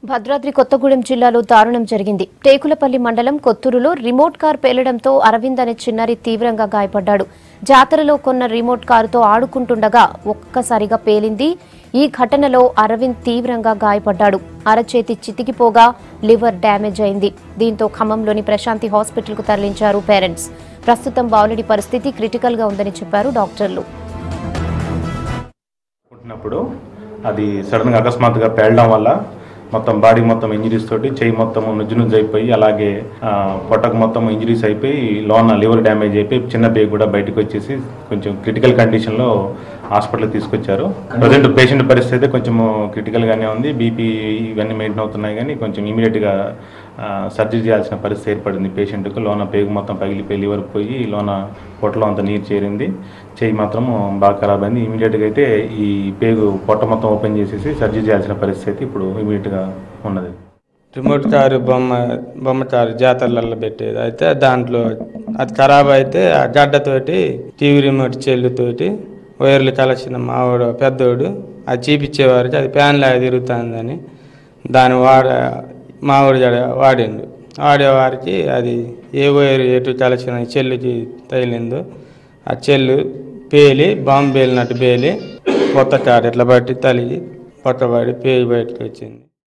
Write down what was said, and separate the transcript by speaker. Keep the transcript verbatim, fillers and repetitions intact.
Speaker 1: భద్రాద్రి కొత్తగూడెం జిల్లాలో దారుణం జరిగింది. టేకులపల్లి మండలం కొత్తూరులో రిమోట్ కార్ పేలడంతో అరవింద్ అనే చిన్నారి తీవ్రంగా గాయపడ్డాడు. జాతరలో కొన్న రిమోట్ కారుతో ఆడుకుంటుండగా ఒక్కసారిగా పేలింది. ఈ ఘటనలో అరవింద్ తీవ్రంగా గాయపడ్డాడు. అరచేతి చితికిపోగా లివర్ డ్యామేజ్ అయింది. దీంతో ఖమ్మంలోని ప్రశాంతి హాస్పిటల్కు తరలించారు పేరెంట్స్. ప్రస్తుతం బాలుడి పరిస్థితి క్రిటికల్ గా ఉందని చెప్పారు డాక్టర్లు.
Speaker 2: అది సడన్గా అకస్మాత్తుగా పేలడం వల్ల మొత్తం బాడీ మొత్తం ఇంజరీస్ తోటి చెయ్యి మొత్తం నుజ్జు నుజ్జు అయిపోయి అలాగే పొట్టకు మొత్తం ఇంజరీస్ అయిపోయి లోన లివర్ డ్యామేజ్ అయిపోయి చిన్న పేగు కూడా బయటకు వచ్చేసి కొంచెం క్రిటికల్ కండిషన్లో హాస్పిటల్కి తీసుకొచ్చారు. ప్రజెంట్ పేషెంట్ పరిస్థితి అయితే కొంచెం క్రిటికల్గానే ఉంది. బీపీ ఇవన్నీ మెయింటైన్ అవుతున్నాయి కానీ కొంచెం ఇమీడియట్గా సర్జరీ చేయాల్సిన పరిస్థితి ఏర్పడింది పేషెంట్కు. లోన పేగు మొత్తం పగిలిపోయి లివర్ పోయి లోన పొట్టలో అంత నీరు చేరింది. చెయ్యి మాత్రం బాగా ఖరాబ్ అయింది. ఇమీడియట్గా అయితే ఈ పేగు పొట్ట మొత్తం ఓపెన్ చేసేసి సర్జరీ చేయాల్సిన పరిస్థితి ఇప్పుడు ఇమీడియట్గా ఉన్నది.
Speaker 3: రిమోట్ కారు బొమ్మ బొమ్మ కారు జాతరలలో పెట్టేది అయితే దాంట్లో అది ఖరాబ్ అయితే ఆ గడ్డతోటి టీవీ రిమోట్ చెల్లుతోటి వైర్లు కలిసిన మావాడు పెద్దోడు అది చూపించేవారికి అది ఫ్యాన్ లాగా తిరుగుతుందని దాన్ని వాడ మావాడు వాడిండు. వాడేవారికి అది ఏ వైరు ఎటు కలిసిన చెల్లుకి తగిలిందో ఆ చెల్లు పేలి బాంబు పేలినట్టు పేలి కొత్త కారు ఇట్లా బట్టి తలిగి పక్కబడి పేగి బయటకు వచ్చింది.